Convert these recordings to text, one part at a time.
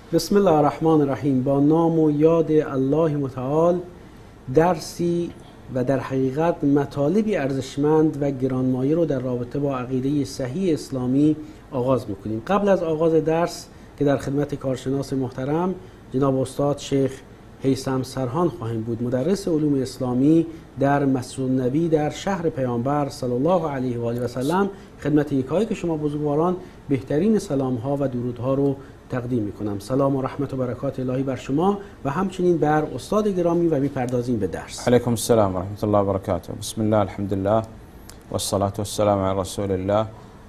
بسم الله الرحمن الرحیم. با نام و یاد الله متعال درسی و در حقیقت مطالبی ارزشمند و گرانمایه رو در رابطه با عقیده صحیح اسلامی آغاز میکنیم. قبل از آغاز درس که در خدمت کارشناس محترم جناب استاد شیخ هیثم سرهان خواهیم بود، مدرس علوم اسلامی در مسجد النبی در شهر پیامبر صلی الله علیه و آله و سلم، خدمت یکایی که شما بزرگواران بهترین سلام ها و درودها رو تقدیم میکنم. سلام و رحمت و برکات الهی بر شما و همچنین بر استاد گرامی و میپردازیم به درس. علیکم السلام و رحمت الله و برکاته. بسم الله الحمد لله والصلاة والسلام على رسول الله.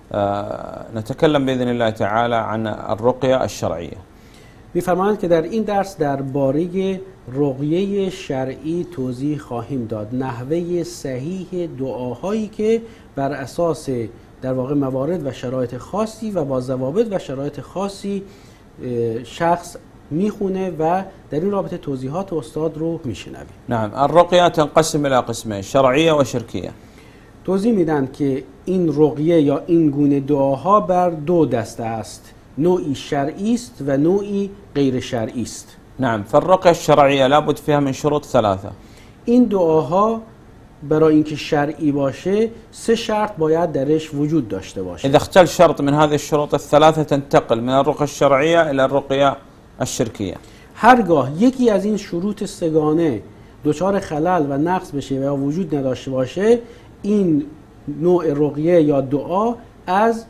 نتكلم بإذن الله تعالى عن الرقية الشرعية. میفرمایند که در این درس درباره رقیه شرعی توضیح خواهیم داد، نحوه صحیح دعاهایی که بر اساس در واقع موارد و شرایط خاصی و با ضوابط و شرایط خاصی شخص میخونه و در این رابطه توضیحات استاد رو میشنویم. نعم، الرقية تنقسم إلى قسمين، شرعية و شركية. توضیح میدن که این رقیه یا این گونه دعاها بر دو دسته است، نوعی شرعی است و نوعی غیر شرعی است. نعم، فالرقية الشرعية لابد فيها من شروط ثلاثة. این دعاها برای اینکه شرعی باشه سه شرط باید درش وجود داشته باشه. إذا اختل شرط من هذه الشروط الثلاثة تنتقل من الرقية الشرعية إلى الرقية الشركية. هرگاه یکی از این شروط سگانه دچار خلل و نقص بشه و وجود نداشته باشه، این نوع رقیه یا دعا از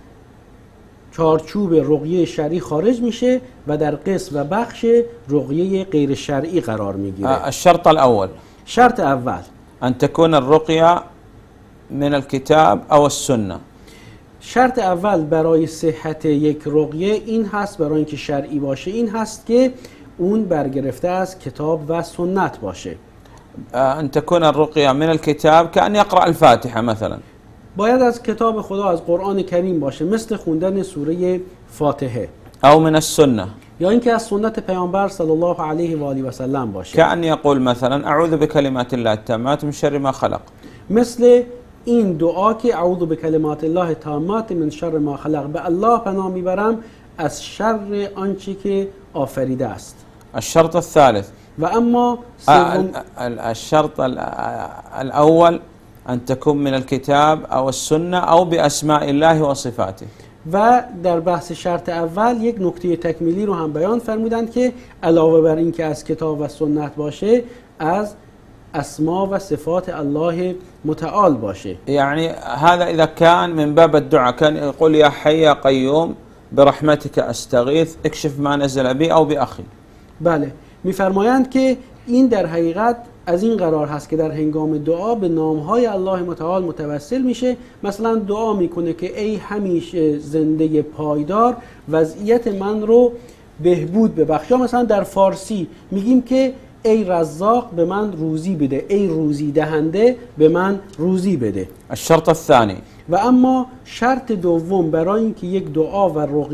چارچوب رقیه شرعی خارج میشه و در قسم و بخش رقیه غیر شرعی قرار میگیره. الشرط الأول، شرط اول، أن تكون الرقية من الكتاب أو السنة. شرط اول برای صحت یک رقیه این هست، برای اینکه شرعی باشه این هست که اون برگرفته از کتاب و سنت باشه. أن تكون الرقية من الكتاب كأن يقرأ الفاتحة مثلا. باید از کتاب خدا، از قرآن کریم باشه، مثل خوندن سوره فاتحه. أو من السنة، یا اینکه از سنت پیامبر صلی الله علیه و آله و سلم باشه. كأن يقول مثلا أعوذ بكلمات الله التامات من شر ما خلق. مثل این دعا که اعوذ بکلمات الله التامات من شر ما خلق، به الله پناه میبرم از شر آنچه که آفریده است. الشرط الثالث، و اما سوم، الشرط الأول أن تكون من الكتاب أو السنة أو بأسماء الله وصفاته. و در بحث شرط اول یک نکته تکمیلی رو هم بیان فرمودند که علاوه بر این که از کتاب و سنت باشه، از اسما و صفات الله متعال باشه. يعني هذا إذا كان من باب الدعاء، كان يقول يا حي يا قيوم برحمتك أستغيث اكشف ما نزل بي أو بأخي. بله، میفرمایند که این در حقیقت از این قرار هست که در هنگام دعا به نامهای الله متعال متوسل میشه. مثلا دعا میکنه که ای همیشه زنده پایدار، وضعیت من رو بهبود ببخش. یا مثلا در فارسی میگیم که ای رزاق به من روزی بده، ای روزی دهنده به من روزی بده. الشرط الثاني، و اما شرط دوم برای اینکه یک دعا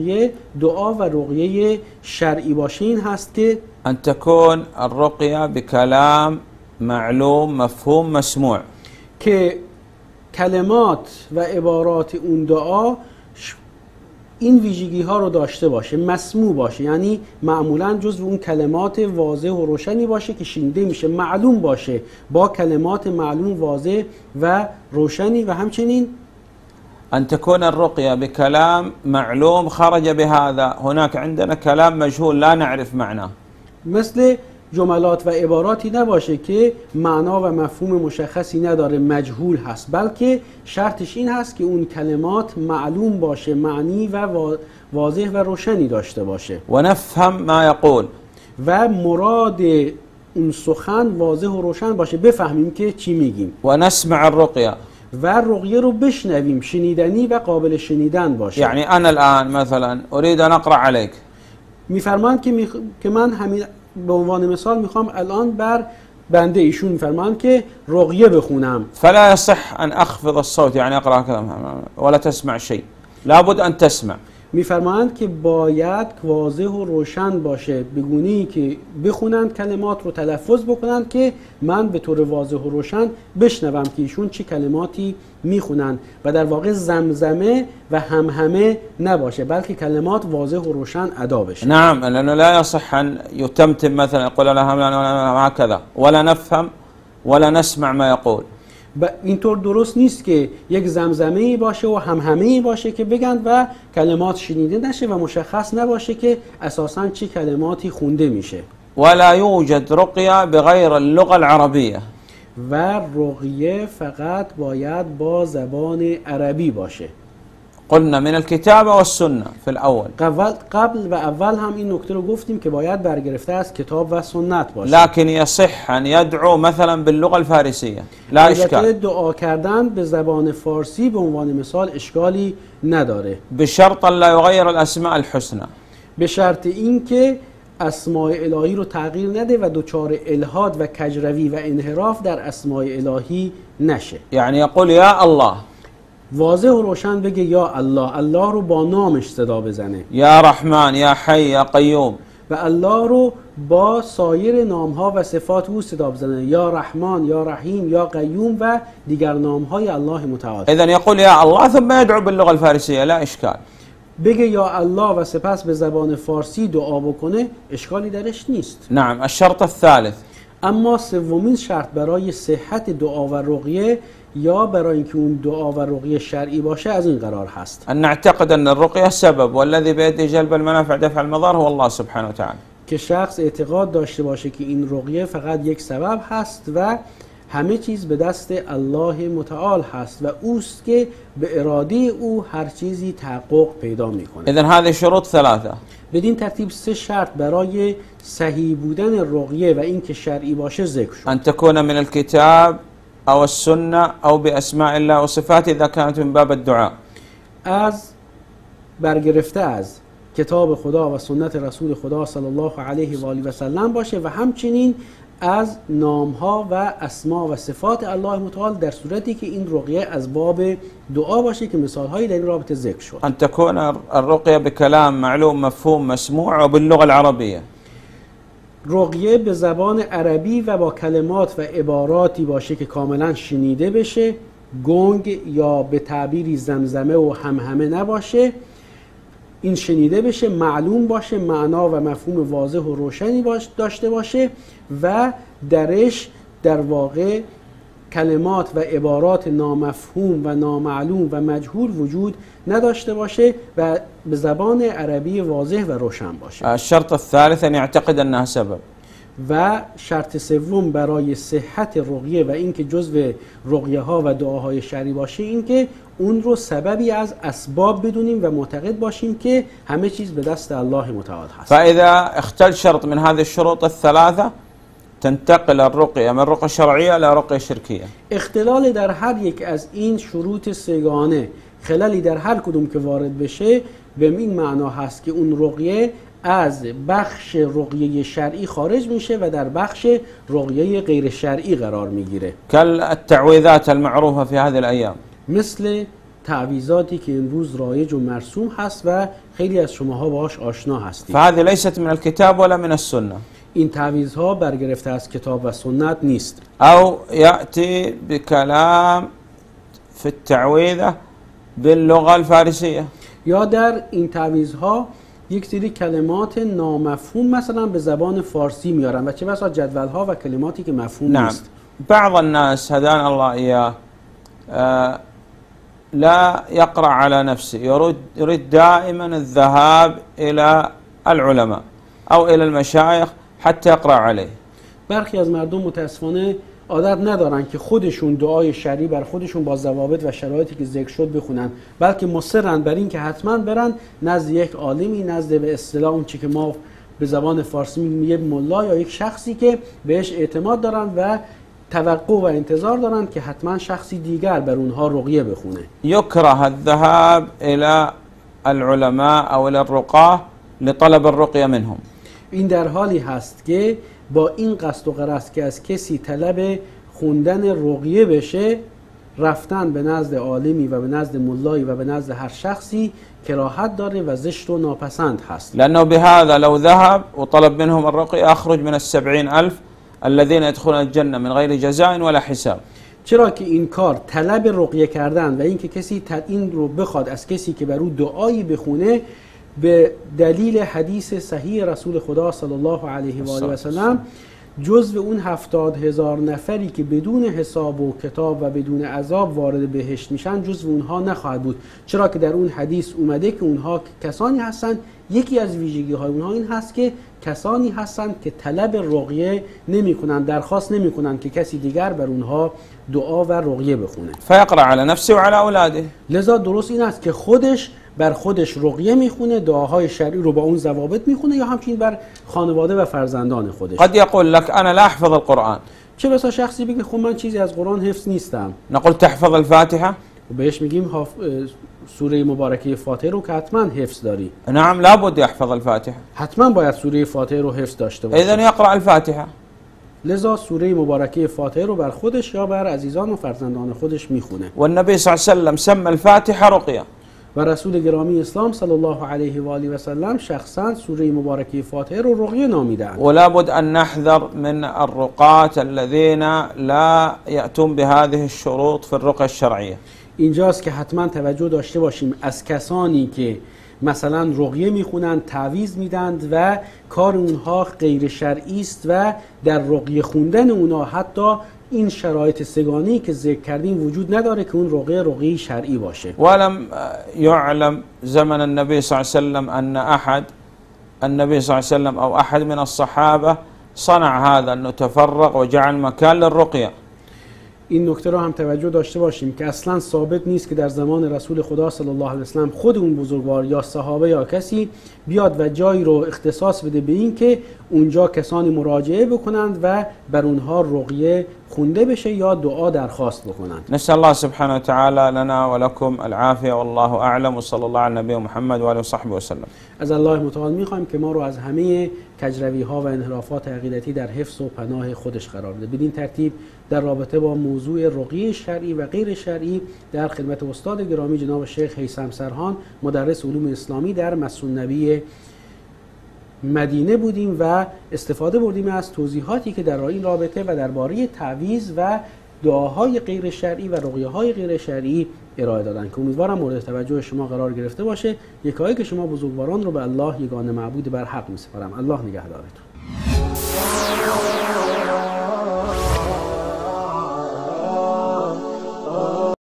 و رقیه شرعی باشه این هست که أن تكون الرقية بكلام معلوم مفهوم مسموع. که کلمات و عبارات اون دعا این ویژگی ها رو داشته باشه، مسموع باشه، یعنی معمولا جزو اون کلمات واضح و روشنی باشه که شنیده میشه، معلوم باشه با کلمات معلوم واضح و روشنی. و همچنین أن تكون الرقية بكلام معلوم خرج بهذا، هناك عندنا كلام مجهول لا نعرف معناه. مثل جملات و عباراتی نباشه که معنا و مفهوم مشخصی نداره، مجهول هست، بلکه شرطش این هست که اون کلمات معلوم باشه، معنی و واضح و روشنی داشته باشه و نفهم ما یقول، و مراد اون سخن واضح و روشن باشه، بفهمیم که چی میگیم. و نسمع الرقیه، و رقیه رو بشنویم، شنیدنی و قابل شنیدن باشه. یعنی انا الان مثلا اريد ان اقرا عليك، میفرمایند که من همین به عنوان مثال میخوام الان بر بنده ایشون میفرمایند که رقیه بخونم. فلا يصح ان اخفض الصوت يعني اقرا كذا ولا تسمع شيء، لابد ان تسمع. میفرمایند که باید واضح و روشن باشه، به گونه‌ای که بخونند کلمات رو تلفظ بکنند که من به طور واضح و روشن بشنوم که ایشون چه کلماتی میخونند و در واقع زمزمه و همهمه نباشه، بلکه کلمات واضح و روشن ادا بشه. نعم، لأنه لا يصح أن يتمتم مثلا يقول لها هكذا ولا نفهم ولا نسمع ما يقول. اینطور درست نیست که یک زمزمه‌ای باشه و همهمه‌ای باشه که بگن و کلمات شنیده نشه و مشخص نباشه که اساساً چه کلماتی خونده میشه. ولا يوجد رقية بغير اللغة العربية. و رقیه فقط باید با زبان عربی باشه. قلنا من الكتاب والسنة في الأول. قبل و اول هم این نکته رو گفتیم که باید برگرفته از کتاب و سنت باشه. لكن يصح أن يدعو مثلا باللغة الفارسية لا إشكال. دعا کردن به زبان فارسی به عنوان مثال اشکالی نداره. بشرط لا يغير الأسماء الحسنى. به شرط اینکه اسماء الهی رو تغییر نده و دچار الحاد و کجروی و انحراف در اسماء الهی نشه. يعني يقول يا الله. واضح و روشن بگه یا الله، الله رو با نامش صدا بزنه. یا رحمان، یا حی، یا قیوم. و الله رو با سایر نامها و صفات او صدا بزنه، یا رحمان، یا رحیم، یا قیوم و دیگر نامهای الله متعال. اذن يقول یا الله ثم يدعو باللغة الفارسية لا اشكال. بگه یا الله و سپس به زبان فارسی دعا بکنه، اشکالی درش نیست. نعم. الشرط الثالث. اما سومین شرط برای صحت دعا و رقیه یا برای اینکه اون دعا و رقیه شرعی باشه از این قرار هست ان نعتقد ان الرقية سبب والذي بيده جلب المنافع دفع المضار هو الله سبحانه وتعالى. که شخص اعتقاد داشته باشه که این رقیه فقط یک سبب هست و همه چیز به دست الله متعال هست و اوست که به اراده او هر چیزی تحقق پیدا میکنه. اذن هذه شروط ثلاثة. بدین ترتیب سه شرط برای صحیح بودن رقیه و اینکه شرعی باشه ذکر شد. ان تكون من الكتاب او السنة او باسماء الله وصفاته اذا كانت من باب الدعاء. از برگرفته از کتاب خدا و سنت رسول خدا صلی الله علیه و آله و سلم باشه و همچنین از نامها و اسما و صفات الله متعال در صورتی که این رقیه از باب دعا باشه که مثالهایی در این رابطه ذکر شد. ان تكون الرقية بكلام معلوم مفهوم مسموع وباللغة العربية. رقیه به زبان عربی و با کلمات و عباراتی باشه که کاملا شنیده بشه، گنگ یا به تعبیری زمزمه و همهمه نباشه، این شنیده بشه، معلوم باشه، معنا و مفهوم واضح و روشنی داشته باشه و درش در واقع کلمات و عبارات نامفهوم و نامعلوم و مجهول وجود نداشته باشه و به زبان عربی واضح و روشن باشه. الشرط الثالث ان يعتقد انها سبب. و شرط سوم برای صحت رقیه و اینکه جزو رقیه ها و دعاهای شرعی باشه اینکه اون رو سببی از اسباب بدونیم و معتقد باشیم که همه چیز به دست الله متعال هست. فاذا اختل شرط من هذه الشروط الثلاثة تنتقل الرقية من رقية شرعية الى رقية شركية. اختلال در هر یک از این شروط سگانه، خلالی در هر کدوم که وارد بشه به این معنا هست که اون رقیه از بخش رقیه شرعی خارج میشه و در بخش رقیه غیر شرعی قرار میگیره. كالتعويذات المعروفة في هذه الأيام. مثل تعویذاتی که امروز رایج و مرسوم هست و خیلی از شماها باهاش آشنا هستید. فهذه ليست من الكتاب ولا من السنة. این تعویذها برگرفته از کتاب و سنت نیست. او يأتي بكلام في التعويذة باللغة الفارسية. یا در این تعویذها یک سری کلمات نامفهوم مثلا به زبان فارسی میارن و چه بسا جدولها و کلماتی که مفهوم نیست. بعض الناس هدانا الله إياه لا يقرأ على نفسه، يريد دائما الذهاب إلى العلماء أو إلى المشايخ حتى يقرأ عليه. برخی از مردم متاسفانه عادت ندارن که خودشون دعای شرعی بر خودشون با ضوابط و شرایطی که ذکر شد بخونن، بلکه مصرن بر این که حتما برن نزد یک عالمی، نزد به اصطلاح اون چی که ما به زبان فارسی میگیم یک ملا یا یک شخصی که بهش اعتماد دارن و توقع و انتظار دارن که حتما شخصی دیگر بر اونها رقیه بخونه. يكره الذهاب إلى العلماء أو إلى الرقاة لطلب الرقية منهم. این در حالی هست که با این قصد و غرض که از کسی طلب خوندن رقیه بشه، رفتن به نزد عالمی و به نزد ملایی و به نزد هر شخصی کراهت داره و زشت و ناپسند هست. لأنه بهذا لو ذهب وطلب منهم الرقية أخرج من 70,000 الذين يدخلون الجنة من غير جزاء ولا حساب. چرا که این کار طلب رقیه کردن و اینکه کسی این رو بخواد از کسی که بر او دعایی بخونه به دلیل حدیث صحیح رسول خدا صلی الله علیه و آله و سلم جزو اون 70,000 نفری که بدون حساب و کتاب و بدون عذاب وارد بهشت میشن جزو اونها نخواهد بود، چرا که در اون حدیث اومده که اونها کسانی هستند، یکی از ویژگی های اونها این هست که کسانی هستند که طلب رقیه نمی کنند، درخواست نمی کنند که کسی دیگر بر اونها دعا و رقیه بخونه. فيقرأ على نفسه وعلى أولاده. لذا درست این است که خودش بر خودش رقیه میخونه، دعاهای شرعی رو با اون ضوابط میخونه، یا همچنین بر خانواده و فرزندان خودش. قد يقول لك أنا لا أحفظ القرآن. چه بسا شخصی بگه خب من چیزی از قرآن حفظ نیستم. نقول تحفظ الفاتحة؟ و بهش میگیم سوره مبارکه فاتحه رو که حتما حفظ داری. نعم لابد يحفظ الفاتحة. حتما باید سوره فاتحه رو حفظ داشته باشه. إذن يقرأ الفاتحة. لذا سوره مبارکه فاتحه رو بر خودش یا بر عزیزان و فرزندان خودش میخونه. والنبي صلى الله عليه وسلم سمى الفاتحة رقية. و رسول گرامی اسلام صلی الله علیه و آله و سلم شخصا سوره مبارکه فاتحه رو رقیه نامیدند. ولا بد أن نحذر من الرقاة الذين لا يأتون بهذه الشروط في الرقية الشرعية. اینجاست که حتما توجه داشته باشیم از کسانی که مثلا رقیه میخونند، تعویذ میدند و کار اونها غیر شرعی است و در رقیه خوندن اونها حتی این شرایط سگانی که ذکر کردیم وجود نداره که اون رقیه شرعی باشه. ولم يعلم زمن النبي صلى الله عليه وسلم أن النبي صلى الله عليه وسلم أو أحد من الصحابة صنع هذا أنه تفرق وجعل مكان للرقية. این نکته رو هم توجه داشته باشیم که اصلا ثابت نیست که در زمان رسول خدا صلی الله علیه و سلم خود اون بزرگوار یا صحابه یا کسی بیاد و جایی رو اختصاص بده به این که اونجا کسانی مراجعه بکنند و بر اونها رقیه خونده بشه یا دعا درخواست بکنند. نسأل الله سبحانه وتعالى لنا ولكم العافية والله أعلم وصلى الله على النبي محمد وآله وصحبه وسلم. از الله متعال میخوایم که ما رو از همه کجروی ها و انحرافات عقیدتی در حفظ و پناه خودش قرار بده. بدین ترتیب در رابطه با موضوع رقیه شرعی و غیر شرعی در خدمت استاد گرامی جناب شیخ هیثم سرهان مدرس علوم اسلامی در مسجد نبی مدینه بودیم و استفاده بردیم از توضیحاتی که در این رابطه و درباره تعویذ و دعاهای غیر شرعی و رقیه‌های غیر شرعی ارائه دادن که امیدوارم مورد توجه شما قرار گرفته باشه. یکایی که شما بزرگواران رو به الله یگانه معبود بر حق می‌سپارم. الله نگهدارتون.